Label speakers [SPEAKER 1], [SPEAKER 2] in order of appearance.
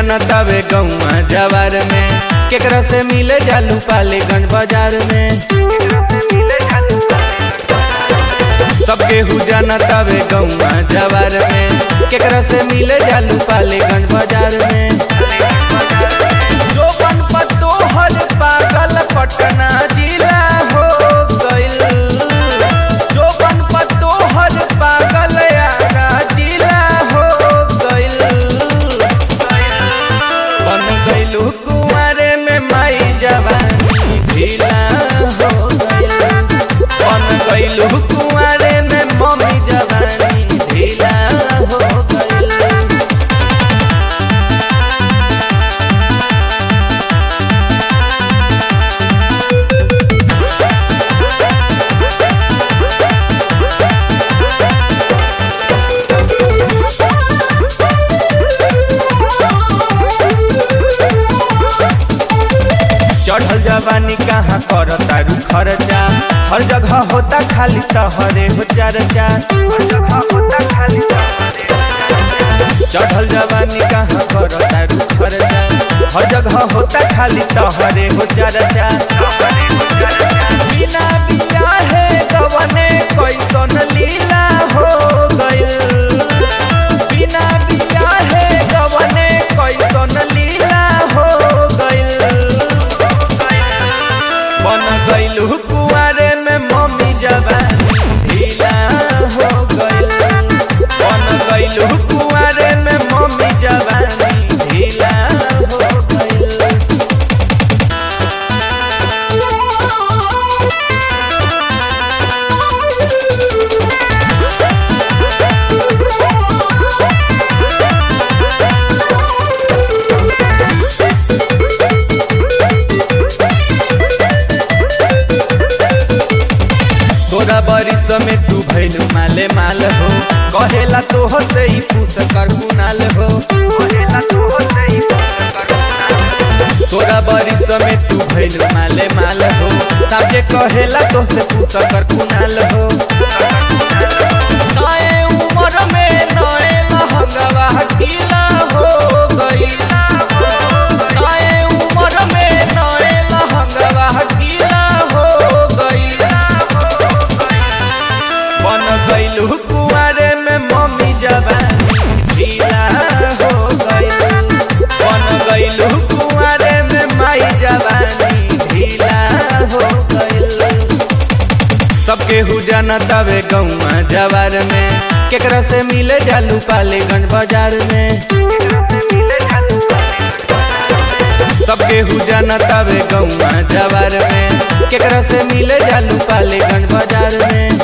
[SPEAKER 1] जाना तबे गौवा जवार में, केकरा से मिले जालू पालीगंज बाजार में। सबके हु जाना तबे गौवा जवार में, केकरा से मिले जालू पालीगंज बाजार में। जो बन पतो हर पागल पटना जिला हो गइल, जो बन पतो हर पागल यारा जिला हो गइल। बन गइलू कुंवारे में माई जवानी ढीला हो गइल, बन गइलू कुंवारे में मम्मी जवानी ढीला हो गइल। चढ़ल जवानी कहाँ कर तारू खर्चा, हर जगह होता खाली तहरे हो चर्चा। चढ़ल जवानी कहाँ कर तारू खर्चा, हर जगह होता खाली तहरे हो चर्चा। बिना बियाहे गवने कैसन लीला हो गइल, बिना बियाहे गवने कैसन लीला हो गइल। बन गइलू कुंवारे में मम्मी जवानी ढीला हो गइल, बन गइलू कुंवारे में मम्मी जवानी ढीला हो गइल। तोरा बरिस में तू भइल माले माल हो, कहेला तो हो से ही पूछ कर कुनाल हो। तोरा बरिस में तू भइल माले माल हो, साजे कहेला तो से पूछ कर कुनाल हो। नए उम्र में नए लहंगवा गीला हो गइल, नए उम्र में नए लहंगवा गीला हो गइल। बन गइलू कुंवारे में मम्मी जवानी ढीला हो गइल, बन गइलू कुंवारे में माई जवानी ढीला हो गइल। सबके हु जाना तबे गौवा जवार में, केकरा से मिले जालू पालीगंज बाजार में। सबके हु जाना तबे गौवा जवार में, केकरा से मिले जालू पालीगंज बाजार में।